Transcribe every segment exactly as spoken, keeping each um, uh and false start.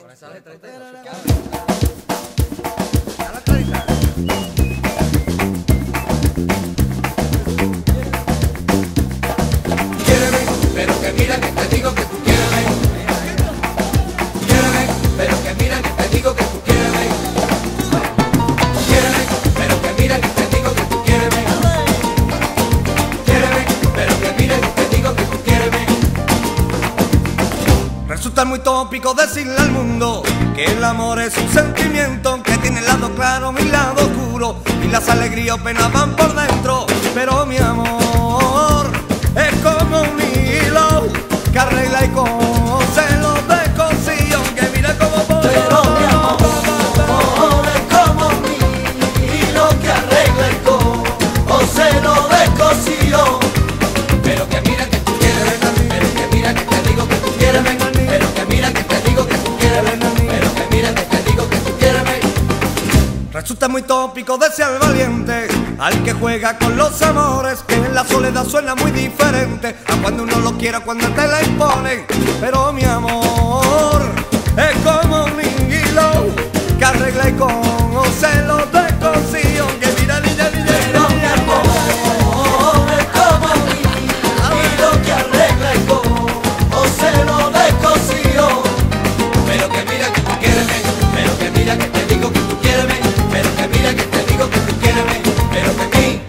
Con esa letra y a la clarita. Quiéreme, pero que mira que te digo que tú quiéreme. Quiéreme, pero que mira que te digo que tú quiéreme. Quiéreme, pero que mira que te digo que tú quiéreme. Quiéreme, pero que mira que te digo que tú quiéreme. Resulta muy tópico decirle al mundo que el amor es un sentimiento que tiene el lado claro y el lado oscuro, y las alegrías o penas van por dentro. Pero mi amor es como un hilo que arregla y cose los descosidos, que mira como por... Pero mi amor es como un hilo que arregla y cose los descosidos. Pero que mira que tú quieres, pero que mira que te digo que tú quieres, pero que mira que te digo que tú quieres, pero que mira que te digo que tú quieres. Resulta muy tópico decir al valiente, al que juega con los amores, que en la soledad suena muy diferente a cuando uno lo quiere, cuando te la imponen. Pero mi amor es como un hilo que arregla y conoce los descosidos, que mira niña, niña, Pero mi amor es como un hilo que arregla y cose los descosidos. Pero que mira que tú quieres, pero que mira que te digo que tú quieres, pero que mira que te digo que tú quieres, pero que mí.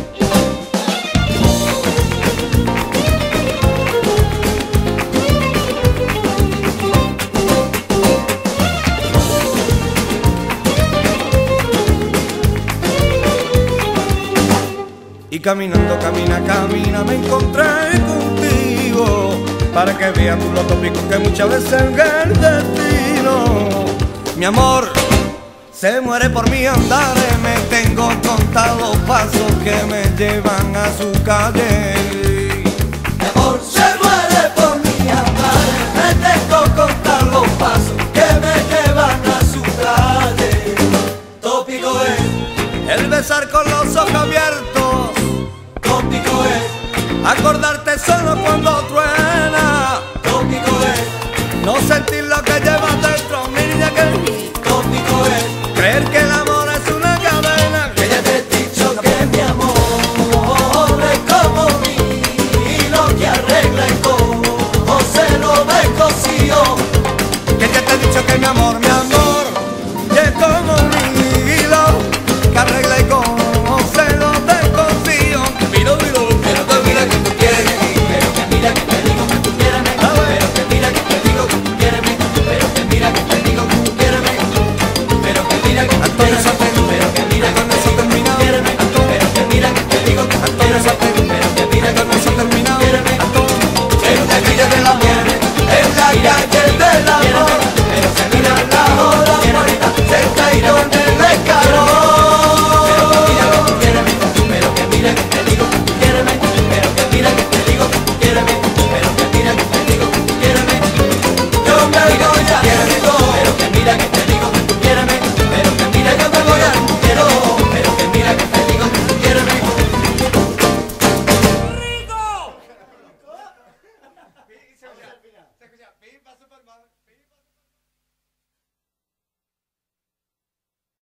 Y caminando, camina, camina, me encontré contigo, para que veas tú lo tópico que muchas veces es el destino. Mi amor se muere por mi andar, me tengo contar los pasos que me llevan a su calle. Mi amor se muere por mi andar, me tengo que contar los pasos que me llevan a su calle. Tópico es, El besar con los ojos abiertos, tópico es, acordarte solo cuando truena, tópico es, no sentir lo que llevas dentro, mi niña que...